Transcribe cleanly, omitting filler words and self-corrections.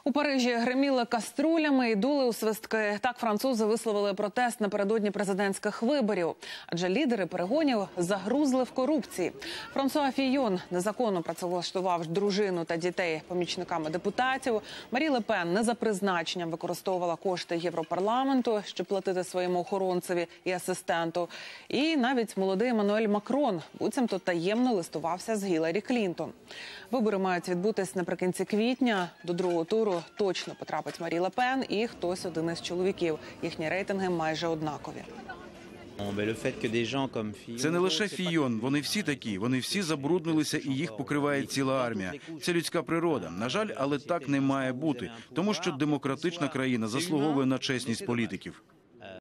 У Парижі гриміли каструлями і дули у свистки. Так французи висловили протест напередодні президентських виборів. Адже лідери перегонів загрузли в корупції. Франсуа Фійон незаконно працевлаштував дружину та дітей помічниками депутатів. Марі Ле Пен не за призначенням використовувала кошти Європарламенту, щоб платити своєму охоронцеві і асистенту. І навіть молодий Еммануель Макрон буцімто таємно листувався з Гіларі Клінтон. Вибори мають відбутись наприкінці квітня. До другого туру точно потрапить Марі Ле Пен і хтось один із чоловіків. Їхні рейтинги майже однакові. Це не лише Фійон, вони всі такі, вони всі забруднилися і їх покриває ціла армія. Це людська природа. На жаль, але так не має бути, тому що демократична країна заслуговує на чесність політиків.